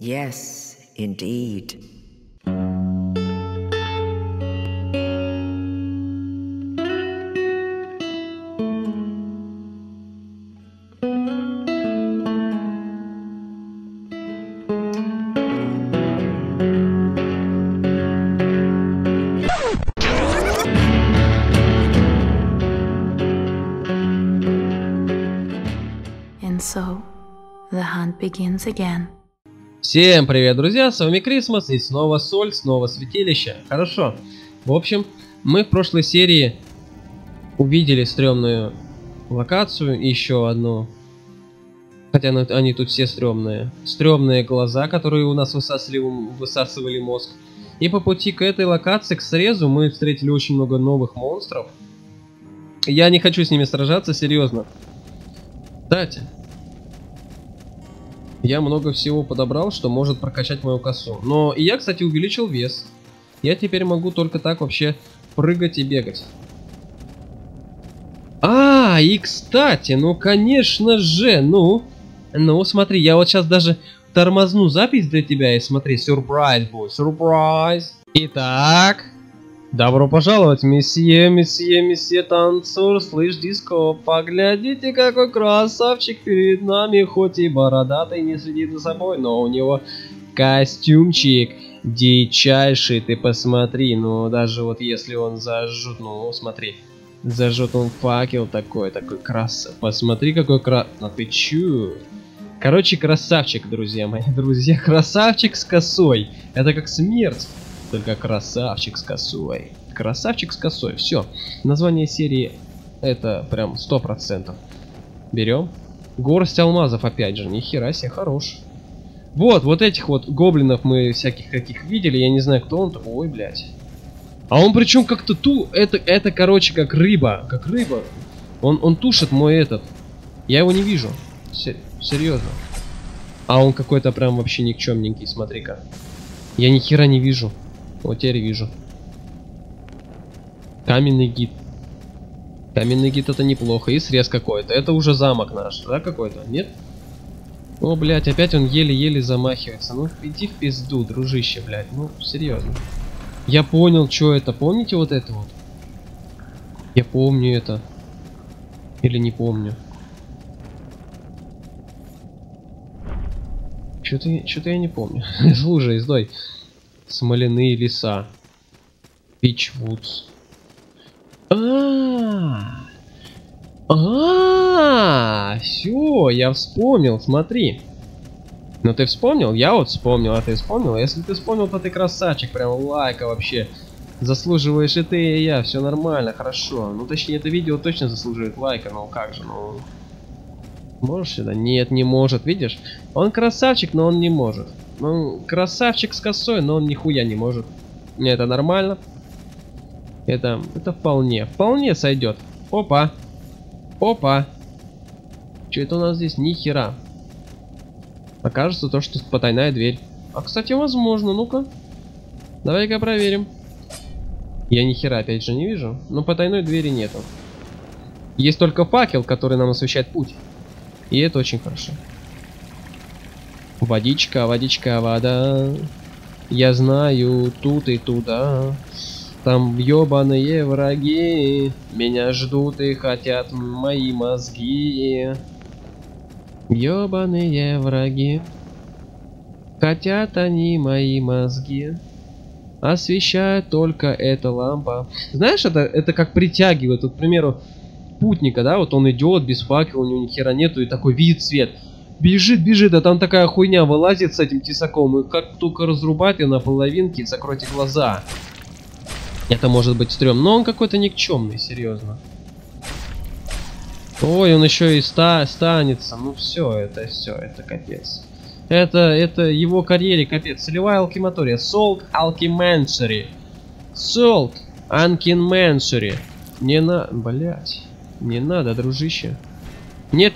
Yes, indeed. And so, the hunt begins again. Всем привет, друзья, с вами Крисмас, и снова соль, снова святилище. Хорошо. В общем, мы в прошлой серии увидели стрёмную локацию, еще одну. Хотя они тут все стрёмные. Стрёмные глаза, которые у нас высасывали мозг. И по пути к этой локации, к срезу, мы встретили очень много новых монстров. Я не хочу с ними сражаться, серьезно. Кстати, я много всего подобрал, что может прокачать мою косу. Но и я, кстати, увеличил вес. Я теперь могу только так вообще прыгать и бегать. И кстати, ну конечно же, ну смотри, я вот сейчас даже тормозну запись для тебя и смотри, сюрприз будет, сюрприз. Итак, добро пожаловать, месье танцор, слышь, диско, поглядите, какой красавчик перед нами, хоть и бородатый, не следит за собой, но у него костюмчик дичайший, ты посмотри, ну даже вот если он зажжет, ну смотри, зажжет он факел такой красавчик, посмотри какой ну ты чё? Короче, красавчик, друзья мои, красавчик с косой, это как смерть. Только красавчик с косой. Красавчик с косой. Все. Название серии это прям 100%. Берем. Горсть алмазов опять же. Нихера себе, хорош. Вот этих вот гоблинов мы всяких каких видели. Я не знаю, кто он. Ой, блядь. А он причем как-то это короче, как рыба. Как рыба. Он тушит мой этот. Я его не вижу. Серьезно. А он какой-то прям вообще никчемненький. Смотри-ка. Я ни хера не вижу. Вот теперь вижу. Каменный гид. Каменный гид это неплохо. И срез какой-то. Это уже замок наш, да, какой-то? Нет? О, блядь, опять он еле-еле замахивается. Ну, иди в пизду, дружище, блядь. Ну, серьезно. Я понял, что это. Помните вот это вот? Я помню это. Или не помню. Что-то я не помню. Слушай, стой. Смоляные леса. Пичвудс. Все, я вспомнил, смотри. Ну ты вспомнил? Я вот вспомнил, а ты вспомнил? Если ты вспомнил, то ты красавчик, прям лайка вообще. Заслуживаешь и ты, и я, все нормально, хорошо. Ну точнее, это видео точно заслуживает лайка, ну как же, ну... Можешь сюда? Нет, не может, видишь? Он красавчик, но он не может. Ну, красавчик с косой, но он нихуя не может. Это нормально. Это вполне сойдет. Опа. Опа. Что это у нас здесь? Ни хера. Окажется то, что потайная дверь. А, кстати, возможно. Ну-ка. Давай-ка проверим. Я ни хера опять же не вижу. Но потайной двери нету. Есть только факел, который нам освещает путь. И это очень хорошо. Водичка, вода. Я знаю, тут и туда. Там ёбаные враги. Меня ждут и хотят мои мозги. Ёбаные враги. Хотят они мои мозги. Освещает только эта лампа. Знаешь, это как притягивает. Вот, к примеру, путника, да, вот он идет без факела, у него ни хера нету, и такой видит свет. Бежит, а там такая хуйня вылазит с этим тесаком, и как только разрубать ее на половинки, закройте глаза. Это может быть стрём, но он какой-то никчемный, серьезно. Ой, он еще и станется, ну все, это капец. Это его карьере капец. Солевая алхиматория, Salt Alchemantry. Salt Alchemantry. Блять. Не надо, дружище. Нет.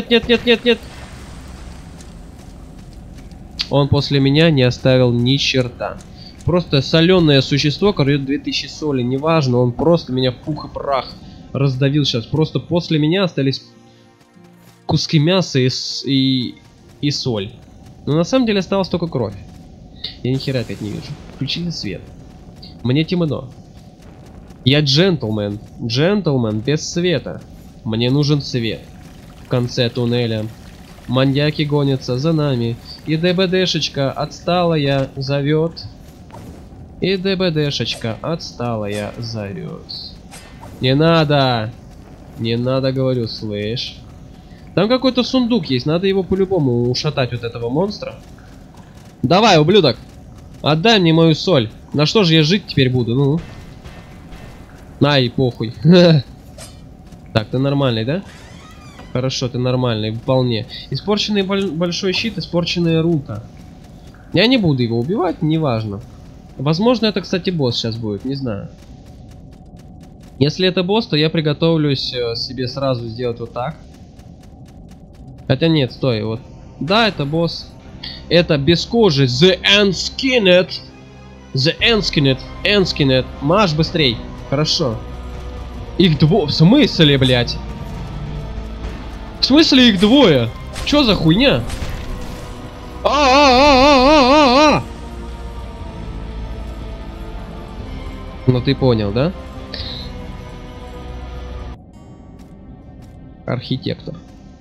Он после меня не оставил ни черта. Просто соленое существо, которое 2000 соли, неважно, он просто меня в пух и прах раздавил сейчас. Просто после меня остались куски мяса и соль. Но на самом деле осталась только кровь. Я ни хера опять не вижу. Включите свет. Мне темно. Я джентльмен. Джентльмен без света. Мне нужен свет. В конце туннеля. Маньяки гонятся за нами. И ДБДшечка отсталая зовет. И ДБДшечка отсталая зовет. Не надо! Не надо, говорю, слышь. Там какой-то сундук есть, надо его по-любому ушатать вот этого монстра. Давай, ублюдок! Отдай мне мою соль. На что же я жить теперь буду, ну? На и похуй. Так, ты нормальный, да? Хорошо, ты нормальный, вполне. Испорченный большой щит, испорченная рука. Я не буду его убивать, неважно. Возможно, это, кстати, босс сейчас будет, не знаю. Если это босс, то я приготовлюсь себе сразу сделать вот так. Хотя нет, стой, вот. Да, это босс. Это без кожи. The Enskinet. The Enskinet. Enskinet. Маш быстрей. Хорошо. Их двое. В смысле, блядь? В смысле их двое? Чё за хуйня? Ну ты понял, да? Архитектор.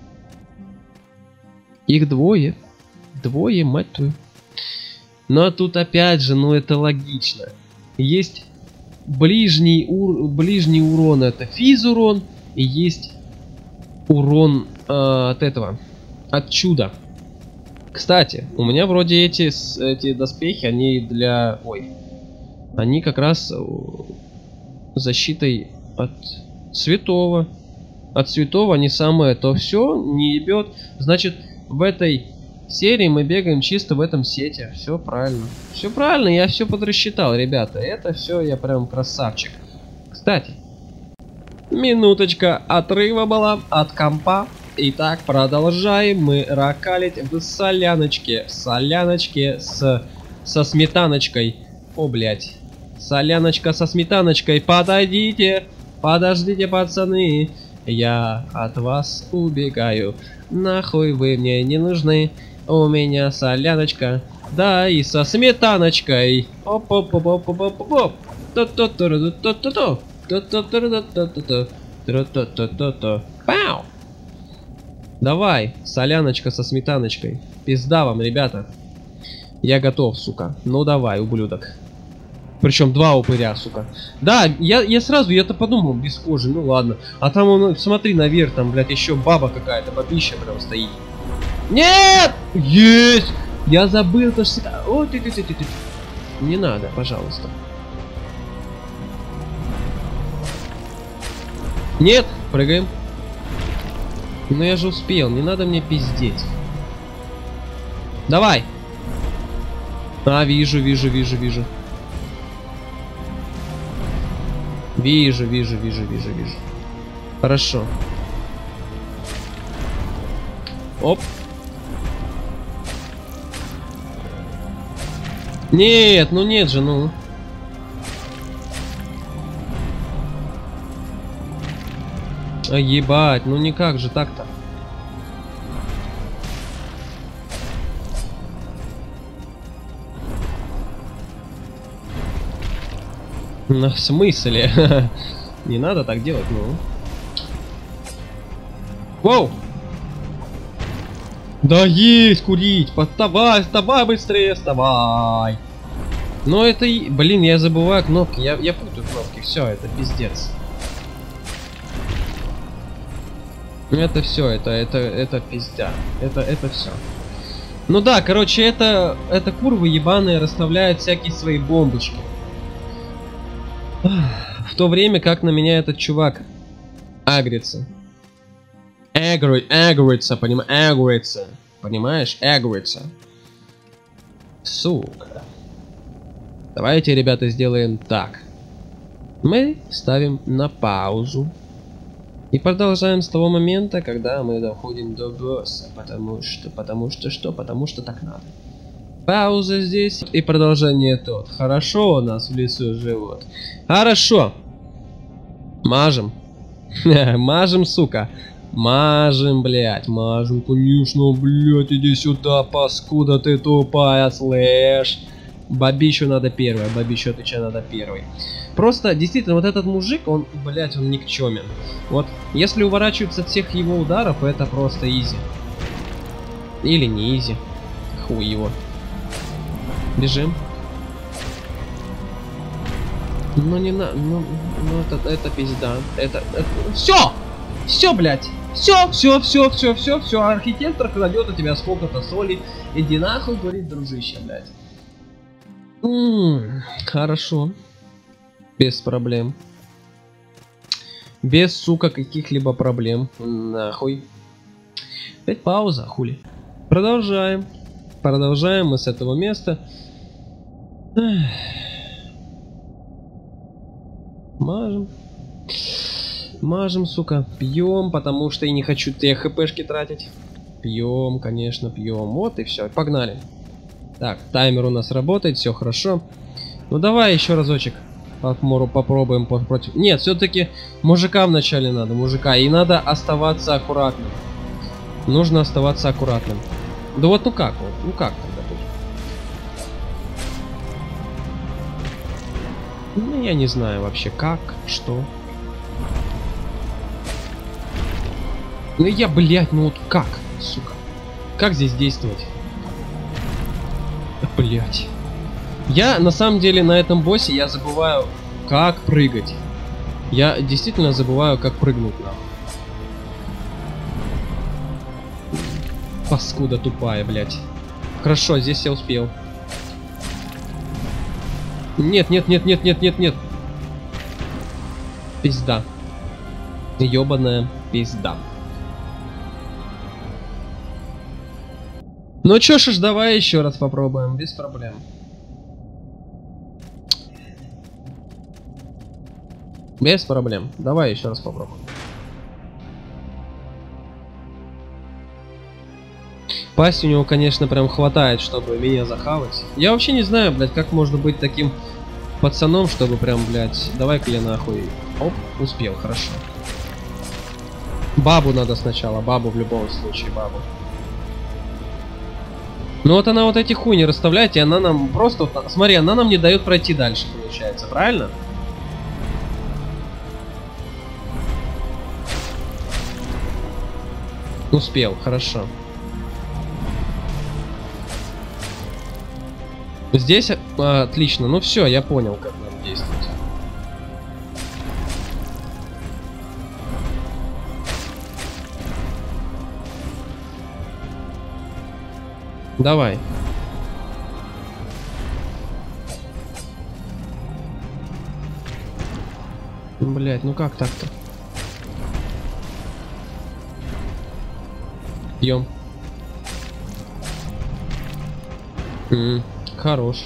Их двое. Двое, мать твою. Но тут опять же, ну это логично. Есть ближний урон, это физ-урон. И есть урон от этого. От чуда. Кстати, у меня вроде эти доспехи, они для... Ой. Они как раз защитой от святого. От святого они самое то все не ебет. Значит, в этой серии мы бегаем чисто в этом сете. Все правильно. Все правильно, я все подрасчитал, ребята. Это все я прям красавчик. Кстати, минуточка отрыва была от компа. Итак, продолжаем мы ракалить в соляночке. Соляночке со сметаночкой. О, блядь. Соляночка со сметаночкой. Подойдите. Подождите, пацаны. Я от вас убегаю. Нахуй вы мне не нужны. У меня соляночка. Да и со сметаночкой. Оп-оп-оп-оп-оп-оп-оп. Пау. Давай, соляночка со сметаночкой. Пизда вам, ребята. Я готов, сука. Ну давай, ублюдок. Причем два упыря, сука. Да, я сразу, я-то подумал, без кожи, ну ладно. А там он, смотри наверх, там, блядь, еще баба какая-то, бабища прям стоит. Нет! Есть! Я забыл, то что... О, ты. Не надо, пожалуйста. Нет, прыгаем. Ну я же успел, не надо мне пиздеть. Давай. А, вижу. Вижу. Хорошо. Оп. Нет, ну нет же, ну. А ебать, ну никак же так-то. Ну, в смысле? Не надо так делать, ну. Воу! Да есть курить! Вставай быстрее, вставай! Но это, блин, я забываю кнопки, я путаю кнопки, все, это пиздец. Это все, это пиздя. Это все. Ну да, короче, это курвы ебаные расставляют всякие свои бомбочки. В то время как на меня этот чувак агрится. Агрится, понимаешь? Агрится. Сука. Давайте, ребята, сделаем так. Мы ставим на паузу. И продолжаем с того момента, когда мы доходим до босса. Потому что так надо. Пауза здесь и продолжение тут. Хорошо у нас в лесу живут. Хорошо. Мажем. Мажем, сука. Мажем, блядь, мажем, конечно, блядь, иди сюда, паскуда ты тупая, слэш. Бабищу надо первой, бабищу отвечай надо первой. Просто, действительно, вот этот мужик, он, блядь, он никчемен. Вот, если уворачиваться от всех его ударов, это просто изи. Или не изи. Хуй его. Бежим. Ну не на... Ну это пизда. Это... Все! Все, блядь! Все, архитектор кладет у тебя сколько-то соли. Иди нахуй, говорит, дружище, блядь. Хорошо. Без проблем. Без, сука, каких-либо проблем. Нахуй. Опять пауза, хули. Продолжаем. Продолжаем мы с этого места. Мажем. Мажем, сука. Пьем, потому что я не хочу те хпшки тратить. Пьем, конечно, пьем. Вот и все. Погнали. Так, таймер у нас работает, все хорошо. Ну давай еще разочек. Попробуем против. Нет, все-таки мужика вначале надо, мужика. И надо оставаться аккуратным. Нужно оставаться аккуратным. Да вот, ну как тогда будет? Ну я не знаю вообще как, что. Ну я, блядь, ну вот как, сука. Как здесь действовать? Блядь. Я на самом деле на этом боссе я забываю как прыгать. Я действительно забываю как прыгнуть нахуй. Паскуда тупая, блядь. Хорошо, здесь я успел. Нет. Пизда. Ёбаная пизда. Ну чё ж, давай еще раз попробуем, без проблем. Без проблем. Давай еще раз попробуем. Пасть у него, конечно, прям хватает, чтобы меня захавать. Я вообще не знаю, блядь, как можно быть таким пацаном, чтобы прям, блядь, давай-ка я нахуй. Оп, успел, хорошо. Бабу надо сначала, бабу в любом случае, бабу. Ну вот она вот эти хуйни расставляет, и она нам просто... Вот, смотри, она нам не дает пройти дальше, получается, правильно? Успел, хорошо. Здесь отлично, ну все, я понял, как нам действовать. Давай. Блять, ну как так-то? Пьем. Хорош.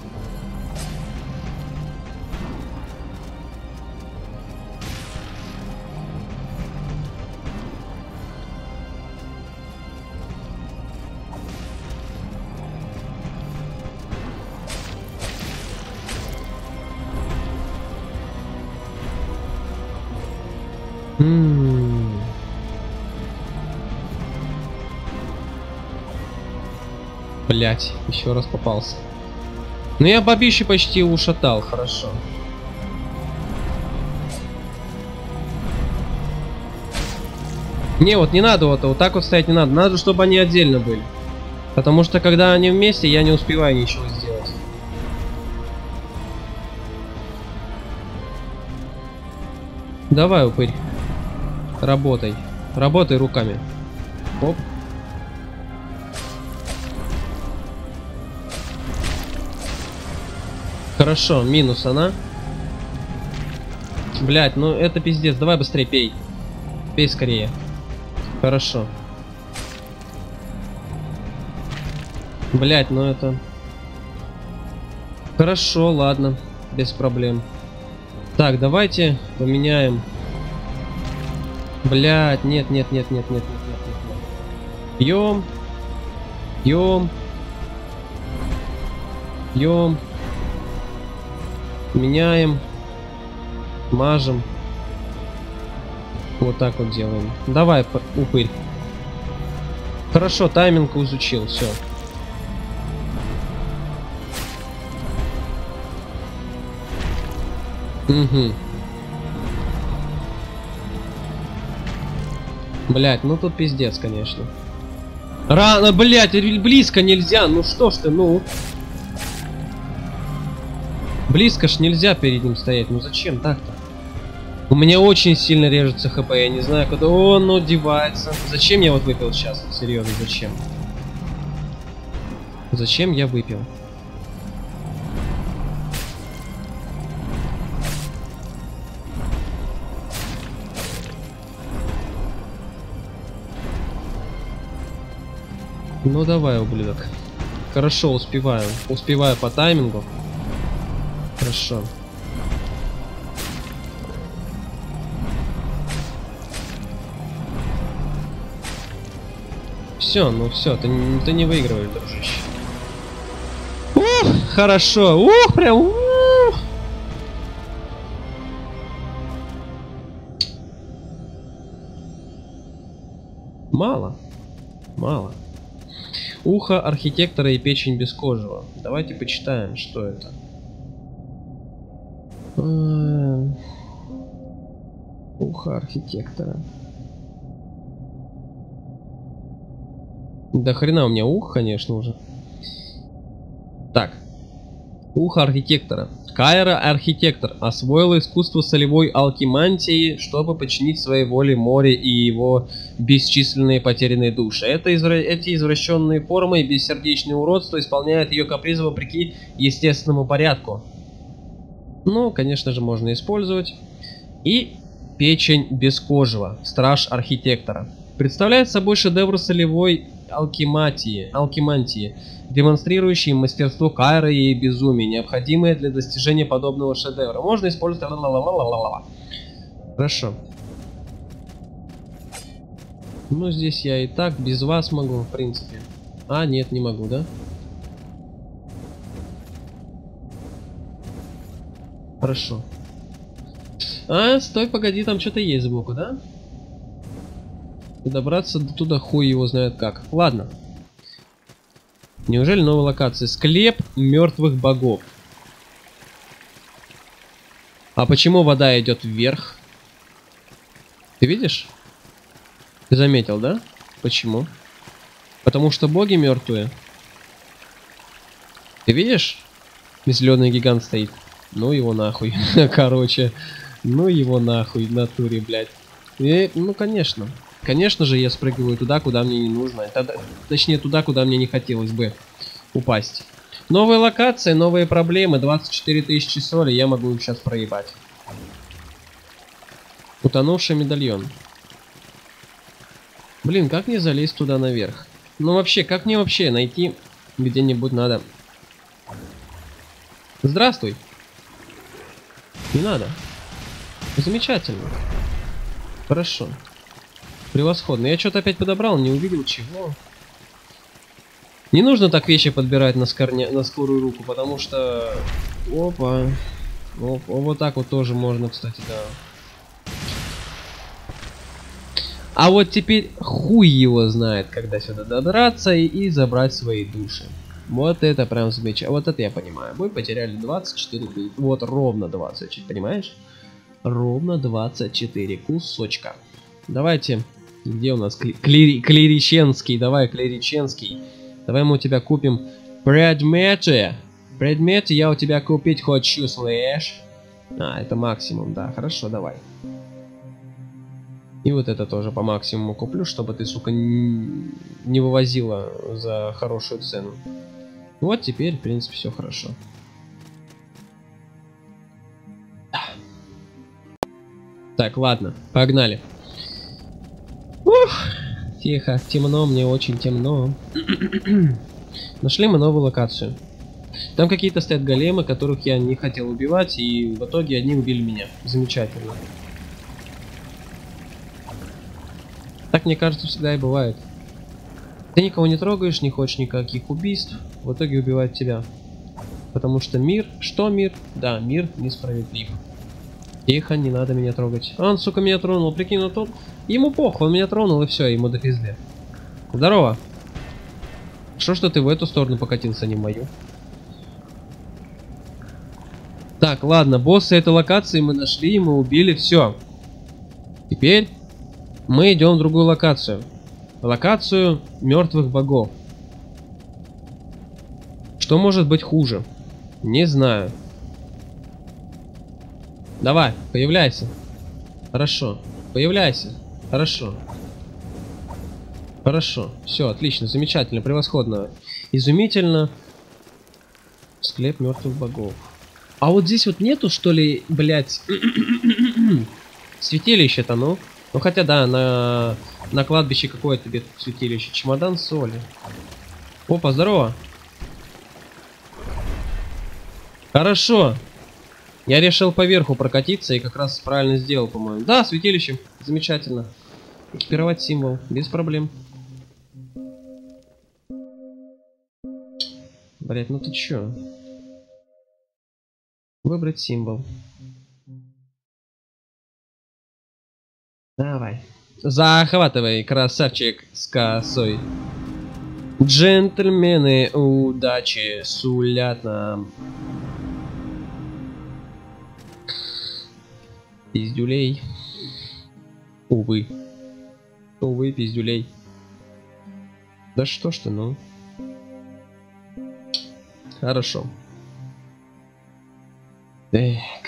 Блять, еще раз попался. Ну я бабище почти ушатал, хорошо. Не, вот не надо вот так вот стоять не надо. Надо, чтобы они отдельно были. Потому что когда они вместе, я не успеваю ничего сделать. Давай, упырь. Работай. Работай руками. Оп. Хорошо, минус она. Блять, ну это пиздец. Давай быстрее пей. Пей скорее. Хорошо. Блять, ну это... Хорошо, ладно. Без проблем. Так, давайте поменяем. Блять, нет. Пьем. Меняем. Мажем. Вот так вот делаем. Давай, упырь. Хорошо, тайминг изучил, все. Угу. Блять, ну тут пиздец, конечно. Рано, блять, близко нельзя. Ну что ж ты, ну. Близко ж нельзя перед ним стоять. Ну зачем так-то? У меня очень сильно режется хп, я не знаю, куда он девается. Зачем я вот выпил сейчас? Серьезно, зачем? Зачем я выпил? Ну давай, ублюдок. Хорошо, успеваю. Успеваю по таймингу. Хорошо. Все, ну все, ты не выигрываешь, дружище. Ух, хорошо. Ух, прям. Ух. Мало. Мало. Ухо архитектора и печень бескожего. Давайте почитаем, что это. Ухо архитектора. Да хрена у меня ух, конечно, уже. Так. Ухо архитектора. Кайра архитектор освоил искусство солевой алкимантии, чтобы подчинить своей воле море и его бесчисленные потерянные души. Эти извращенные формы и бессердечное уродство исполняют ее капризы вопреки естественному порядку. Ну, конечно же, можно использовать. И печень бескожего. Страж архитектора. Представляет собой шедевр солевой алкимантии, демонстрирующий мастерство Кайры и безумие, необходимое для достижения подобного шедевра. Можно использовать... Хорошо. Ну, здесь я и так без вас могу, в принципе. А, нет, не могу, да? Хорошо. А, стой, погоди, там что-то есть сбоку, да? Добраться до туда хуй его знает как. Ладно. Неужели новая локация? Склеп мертвых богов. А почему вода идет вверх? Ты видишь? Ты заметил, да? Почему? Потому что боги мертвые. Ты видишь? Зеленый гигант стоит. Ну его нахуй. Короче. Ну его нахуй в натуре, блядь. Ну конечно. Конечно же, я спрыгиваю туда, куда мне не нужно. Точнее, туда, куда мне не хотелось бы упасть. Новая локация, новые проблемы. 24 тысячи соли, я могу их сейчас проебать. Утонувший медальон. Блин, как мне залезть туда наверх? Ну вообще, как мне вообще найти где-нибудь надо? Здравствуй. Не надо. Замечательно. Хорошо. Превосходно. Я что-то опять подобрал, не увидел чего. Не нужно так вещи подбирать на скорую руку, потому что... Опа. Вот так вот тоже можно, кстати, да. А вот теперь хуй его знает, когда сюда добраться и забрать свои души. Вот это прям замечательно. Вот это я понимаю. Мы потеряли 24. Вот ровно 20. Понимаешь? Ровно 24 кусочка. Давайте... Где у нас Клириченский? Давай, Клириченский. Давай мы у тебя купим предметы. Предметы я у тебя купить хочу, слышь? А, это максимум, да. Хорошо, давай. И вот это тоже по максимуму куплю, чтобы ты, сука, не вывозила за хорошую цену. Вот теперь, в принципе, все хорошо. Так, ладно, погнали. Ух, тихо, темно, мне очень темно. Нашли мы новую локацию. Там какие-то стоят големы, которых я не хотел убивать, и в итоге они убили меня. Замечательно. Так, мне кажется, всегда и бывает. Ты никого не трогаешь, не хочешь никаких убийств, в итоге убивают тебя. Потому что мир... Что мир? Да, мир несправедлив. Тихо, не надо меня трогать. Он, сука, меня тронул. Прикинь, ну тот... Ему похуй, он меня тронул, и все, ему до пизды. Здорово. Что ты в эту сторону покатился, а не в мою? Так, ладно, босса этой локации мы нашли, мы убили, все. Теперь мы идем в другую локацию. Локацию мертвых богов. Что может быть хуже? Не знаю. Давай, появляйся. Хорошо. Появляйся. Хорошо. Хорошо. Все, отлично, замечательно, превосходно. Изумительно. Склеп мертвых богов. А вот здесь вот нету, что ли, блять, святилище-то, ну? Ну хотя да, на кладбище какое-то тебе святилище. Чемодан соли. Опа, здорово. Хорошо. Я решил поверху прокатиться и как раз правильно сделал, по-моему. Да, святилище. Замечательно. Экипировать символ. Без проблем. Блять, ну ты чё? Выбрать символ. Давай. Захватывай, красавчик с косой. Джентльмены удачи сулят нам. Пиздюлей. Увы. Увы, пиздюлей. Да что ж ты, ну. Хорошо. Так.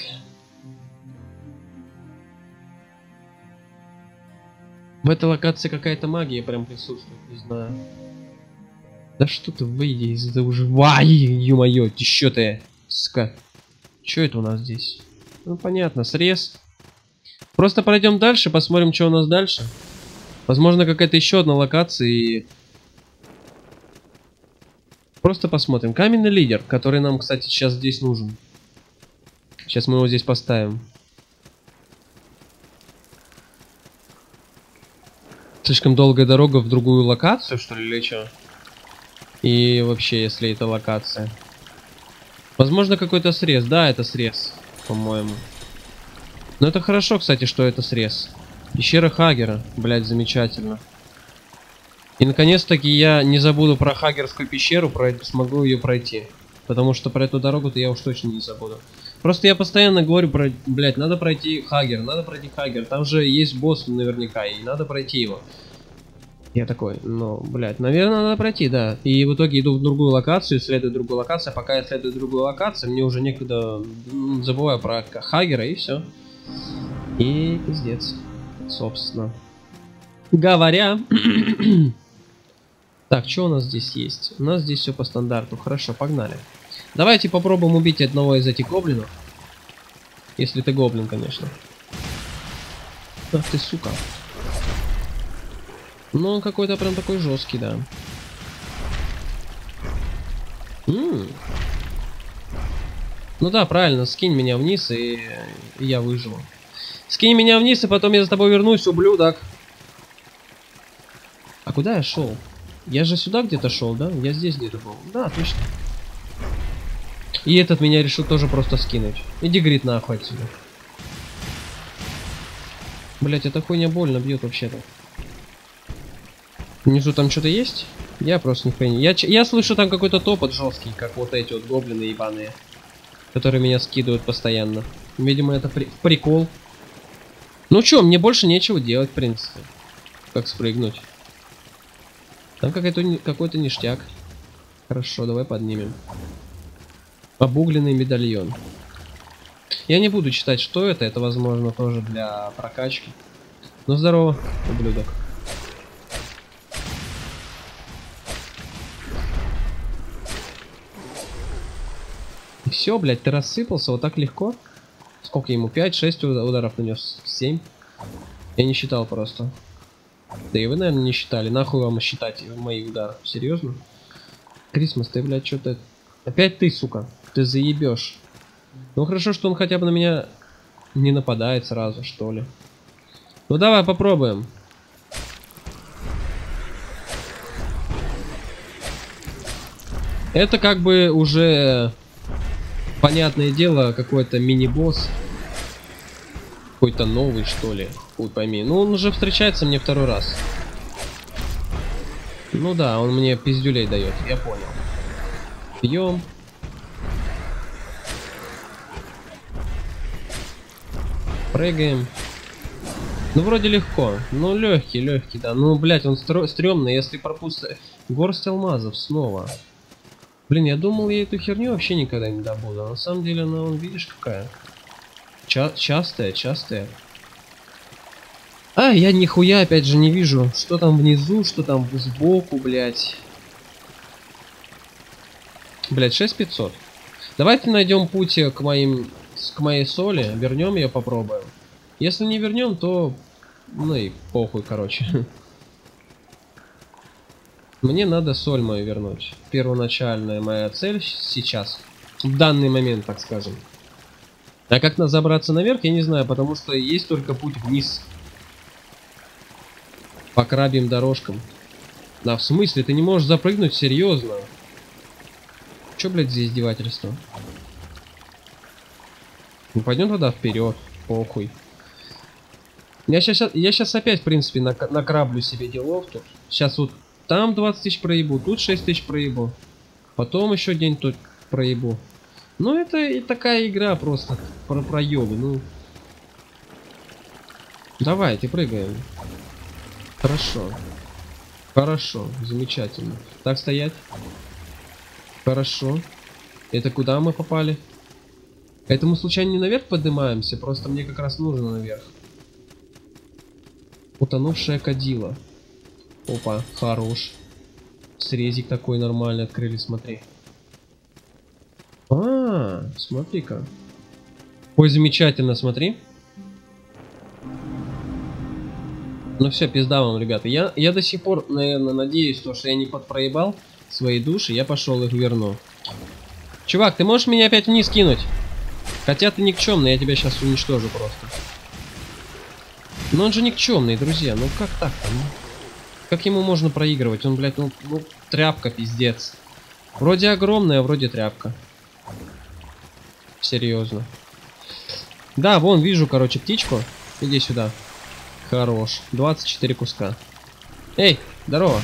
В этой локации какая-то магия прям присутствует, не знаю. Да что ты, выйди из этого уже. Вай, ё-моё, еще ты, сука. Что это у нас здесь? Ну понятно, срез. Просто пройдем дальше, посмотрим, что у нас дальше. Возможно, какая-то еще одна локация и... Просто посмотрим. Каменный лидер, который нам, кстати, сейчас здесь нужен. Сейчас мы его здесь поставим. Слишком долгая дорога в другую локацию, что ли, или что? И вообще, если это локация. Возможно, какой-то срез. Да, это срез, по-моему. Но это хорошо, кстати, что это срез. Пещера Хагера. Блять, замечательно. И наконец-таки я не забуду про Хагерскую пещеру, смогу ее пройти. Потому что про эту дорогу-то я уж точно не забуду. Просто я постоянно говорю про... Блять, надо пройти Хагер, надо пройти Хагер. Там же есть босс наверняка, и надо пройти его. Я такой, ну, блять, наверное, надо пройти, да. И в итоге иду в другую локацию, исследую другую локацию. А пока я исследую другую локацию, мне уже некогда... Забываю про Хагера, и все. И пиздец. Собственно говоря. Так, что у нас здесь есть? У нас здесь все по стандарту. Хорошо, погнали. Давайте попробуем убить одного из этих гоблинов. Если ты гоблин, конечно. Ах ты, сука. Ну, он какой-то прям такой жесткий, да. Ну да, правильно, скинь меня вниз, и я выживу. Скинь меня вниз, и потом я за тобой вернусь, ублюдок. А куда я шел? Я же сюда где-то шел, да? Я здесь где-то был. Да, точно. И этот меня решил тоже просто скинуть. Иди, говорит, нахуй отсюда. Блять, эта хуйня больно бьет вообще-то. Внизу там что-то есть? Я просто не понял. Я слышу там какой-то топот жесткий, как вот эти вот гоблины ебаные, которые меня скидывают постоянно. Видимо, это прикол. Ну чё, мне больше нечего делать, в принципе. Как спрыгнуть? Там какой-то ништяк. Хорошо, давай поднимем. Обугленный медальон. Я не буду читать, что это. Это, возможно, тоже для прокачки. Ну, здорово, ублюдок. И все, блядь, ты рассыпался вот так легко. Сколько ему? 5-6 ударов нанес? 7? Я не считал просто. Да и вы, наверное, не считали. Нахуй вам считать мои удары? Серьезно? Крисмас, ты, блядь, что-то... Опять ты, сука. Ты заебешь. Ну хорошо, что он хотя бы на меня не нападает сразу, что ли. Ну давай попробуем. Это как бы уже... Понятное дело, какой-то мини-босс. Какой-то новый, что ли. Хуй пойми. Ну, он уже встречается мне второй раз. Ну да, он мне пиздюлей дает, я понял. Пьем. Прыгаем. Ну, вроде легко. Ну, легкий, да. Ну, блять, он стрёмный, если пропустить. Горсть алмазов снова. Блин, я думал, я эту херню вообще никогда не добуду. А на самом деле она, вон, видишь, какая. Частая. А, я нихуя опять же не вижу, что там внизу, что там сбоку, блять. Блять, 6500. Давайте найдем путь к моей соли, вернем ее, попробуем. Если не вернем, то ну и похуй, короче. Мне надо соль мою вернуть. Первоначальная моя цель сейчас, в данный момент, так скажем. А как забраться наверх, я не знаю, потому что есть только путь вниз. По крабьим дорожкам. Да, в смысле, ты не можешь запрыгнуть? Серьезно? Чё, блядь, за издевательство? Ну, пойдем тогда вперед. Похуй. Я сейчас опять, в принципе, накраблю себе делов тут. Сейчас вот там 20 тысяч проебу, тут 6 тысяч проебу. Потом еще день тут проебу. Ну, это и такая игра просто про проебы, ну. Давайте, прыгаем. Хорошо. Хорошо, замечательно. Так, стоять. Хорошо. Это куда мы попали? Это мы случайно не наверх поднимаемся? Просто мне как раз нужно наверх. Утонувшая кадила. Опа, хорош. Срезик такой нормальный открыли, смотри. Смотри-ка. Ой, замечательно, смотри. Ну все, пизда вам, ребята. Я до сих пор, наверное, надеюсь, что я не подпроебал свои души. Я пошел их верну. Чувак, ты можешь меня опять вниз кинуть? Хотя ты никчемный, я тебя сейчас уничтожу просто. Но он же никчемный, друзья. Ну как так-то? Ну? Как ему можно проигрывать? Он, блядь, ну тряпка, пиздец. Вроде огромная, а вроде тряпка. Серьезно. Да, вон, вижу, короче, птичку. Иди сюда. Хорош. 24 куска. Эй, здорово.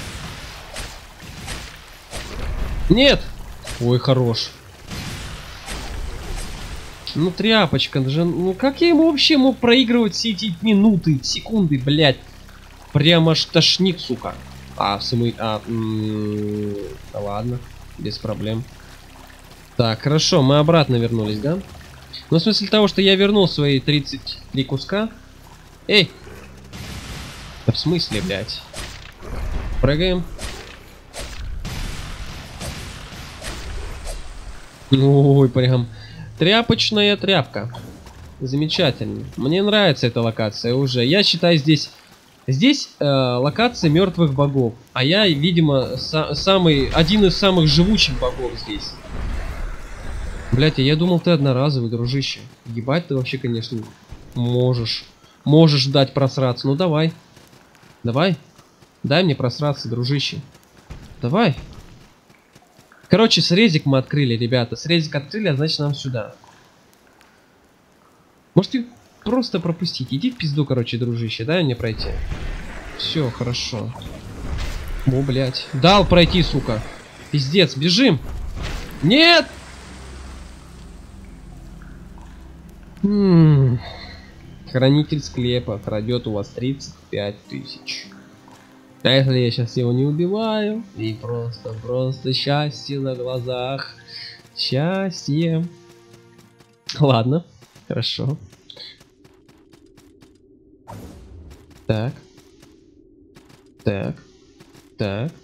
Нет! Ой, хорош. Ну, тряпочка, даже... Ну, как я ему вообще мог проигрывать все эти минуты, секунды, блядь? Прямо аж тошнит, сука. Да ладно, без проблем. Так, хорошо, мы обратно вернулись, да? Ну, в смысле того, что я вернул свои 33 куска. Эй! Да в смысле, блядь? Прыгаем. Ой, прям... Тряпочная тряпка. Замечательно. Мне нравится эта локация уже. Я считаю, здесь локация мертвых богов. А я, видимо, один из самых живучих богов здесь. Блять, я думал, ты одноразовый, дружище. Ебать ты вообще, конечно, можешь дать просраться. Ну давай. Давай. Дай мне просраться, дружище. Давай. Короче, срезик мы открыли, ребята. Срезик открыли, а значит нам сюда. Можете просто пропустить. Иди в пизду, короче, дружище. Дай мне пройти. Все, хорошо. О, блядь. Дал пройти, сука. Пиздец, бежим. Нет! Хранитель склепа крадет у вас 35 тысяч. А если я сейчас его не убиваю? И просто счастье на глазах. Счастье. Ладно, хорошо. Так. Так. Так.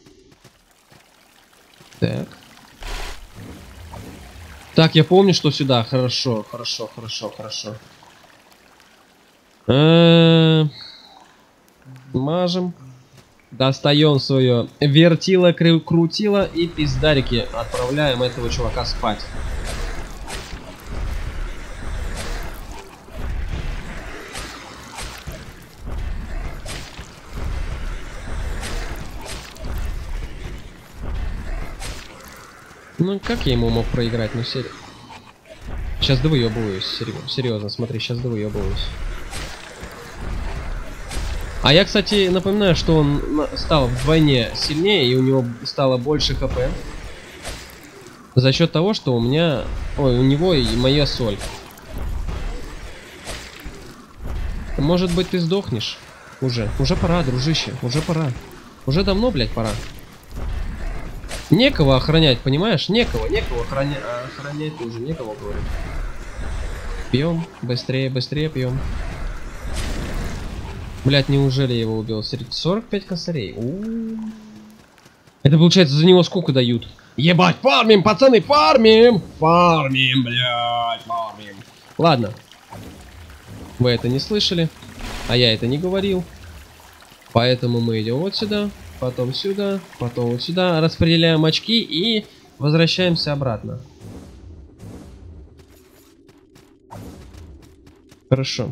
Так. Так, я помню, что сюда. Хорошо, хорошо, хорошо, хорошо. Мажем. Достаем свое вертило, крутило и пиздарики. Отправляем этого чувака спать. Ну, как я ему мог проиграть? Ну, серьезно. Сейчас довыебываюсь. Серьезно, смотри, сейчас довыебываюсь. А я, кстати, напоминаю, что он стал вдвойне сильнее, и у него стало больше хп. За счет того, что у меня... Ой, у него и моя соль. Может быть, ты сдохнешь? Уже пора, дружище, уже пора. Уже давно, блядь, пора. Некого охранять, понимаешь? Некого охранять уже, некого, говорю. Пьем, быстрее пьем. Блядь, неужели я его убил? 45 косарей. Это получается за него сколько дают? Ебать, фармим, пацаны, фармим! Фармим, блядь, фармим. Ладно. Вы это не слышали, а я это не говорил. Поэтому мы идем вот сюда, потом сюда, потом вот сюда. Распределяем очки и возвращаемся обратно. Хорошо.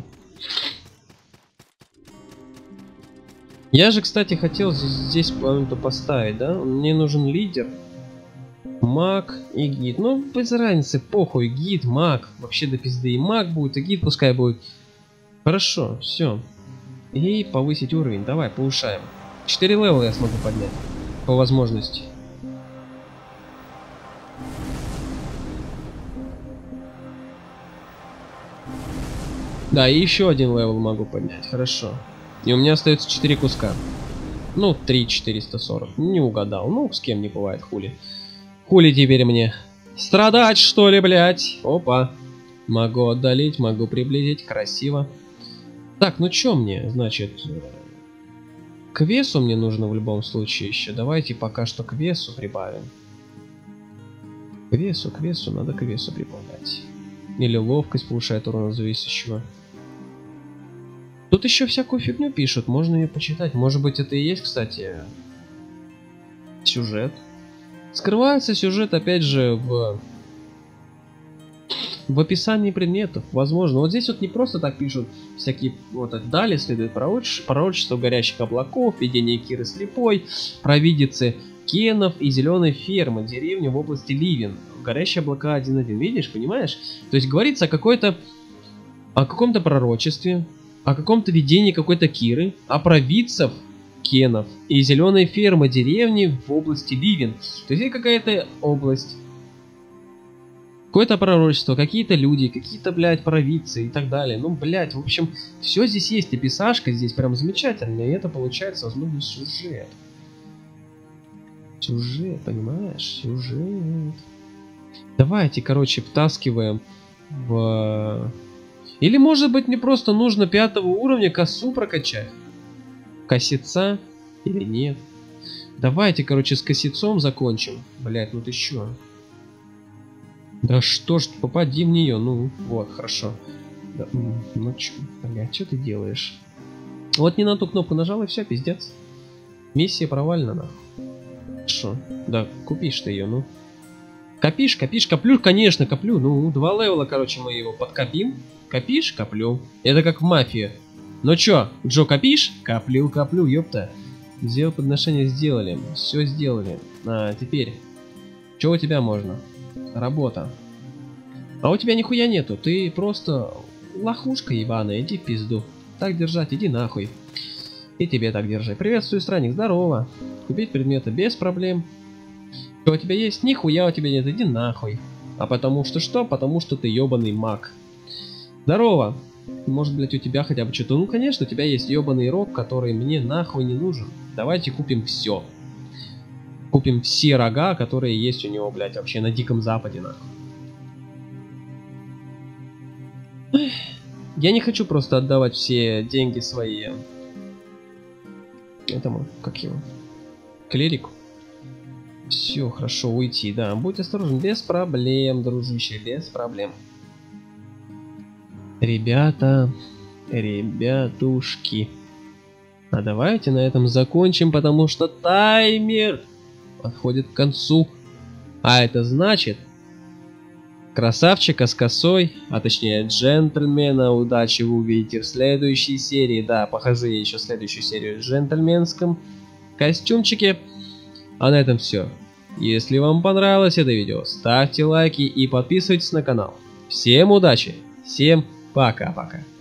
Я же, кстати, хотел здесь поставить, да? Мне нужен лидер, маг и гид. Ну, без разницы, похуй, гид, маг. Вообще до пизды и маг будет, и гид пускай будет. Хорошо, все. И повысить уровень. Давай, повышаем. 4 левела я смогу поднять. По возможности. Да, и еще один левел могу поднять. Хорошо. И у меня остается 4 куска. Ну, 3,440. Не угадал. Ну, с кем не бывает, хули. Хули теперь мне? Страдать, что ли, блядь? Опа. Могу отдалить, могу приблизить. Красиво. Так, ну чё мне, значит... К весу мне нужно в любом случае еще. Давайте пока что к весу прибавим. К весу, надо к весу прибавлять. Или ловкость повышает урон зависящего. Тут еще всякую фигню пишут, можно ее почитать. Может быть, это и есть, кстати, сюжет. Скрывается сюжет, опять же, в описании предметов. Возможно. Вот здесь вот не просто так пишут всякие... Вот далее следует пророчество горящих облаков, видение Киры Слепой, провидицы Кенов и зеленой фермы, деревню в области Ливен. Горящие облака 1.1. Видишь, понимаешь? То есть говорится о каком-то пророчестве, о каком-то видении какой-то Киры, о провидцев Кенов и зеленой фермы деревни в области Ливен. То есть это какая-то область, какое-то пророчество, какие-то люди, какие-то, блядь, провидцы и так далее. Ну, блядь, в общем, все здесь есть. И писашка здесь прям замечательная. И это получается, возможно, сюжет. Сюжет, понимаешь? Сюжет. Давайте, короче, втаскиваем в... Или, может быть, мне просто нужно 5-го уровня косу прокачать? Косица или нет? Давайте, короче, с косицом закончим. Блять, ну ты чё? Да что ж, попади в нее. Ну, вот, хорошо. Да, ну чё, блять, что ты делаешь? Вот не на ту кнопку нажал, и все, пиздец. Миссия провалена, нахуй. Хорошо. Да, купишь ты ее, ну. Копишь, коплю, конечно, коплю. Ну, 2 левела, короче, мы его подкопим. Копишь, коплю. Это как в мафии. Ну чё, Джо, копишь? Коплю, ёпта. Сделал подношение, сделали. Все сделали. А, теперь. Чё у тебя можно? Работа. А у тебя нихуя нету. Ты просто лохушка ебаная. Иди в пизду. Так держать, иди нахуй. И тебе так держи. Приветствую, странник, здорово. Купить предметы без проблем. Что у тебя есть? Нихуя у тебя нет, иди нахуй. А потому что что? Потому что ты ебаный маг. Здорово. Может, блять, у тебя хотя бы что-то... Ну, конечно, у тебя есть ебаный рог, который мне нахуй не нужен. Давайте купим все. Купим все рога, которые есть у него, блять, вообще на Диком Западе, нахуй. Я не хочу просто отдавать все деньги свои этому, как его, клирику. Все, хорошо, уйти, да. Будь осторожен, без проблем, дружище, без проблем. Ребята, ребятушки. А давайте на этом закончим, потому что таймер подходит к концу. А это значит, красавчика с косой, а точнее джентльмена, удачи вы увидите в следующей серии. Да, покажи еще следующую серию в джентльменском костюмчике. А на этом все. Если вам понравилось это видео, ставьте лайки и подписывайтесь на канал. Всем удачи, всем пока-пока.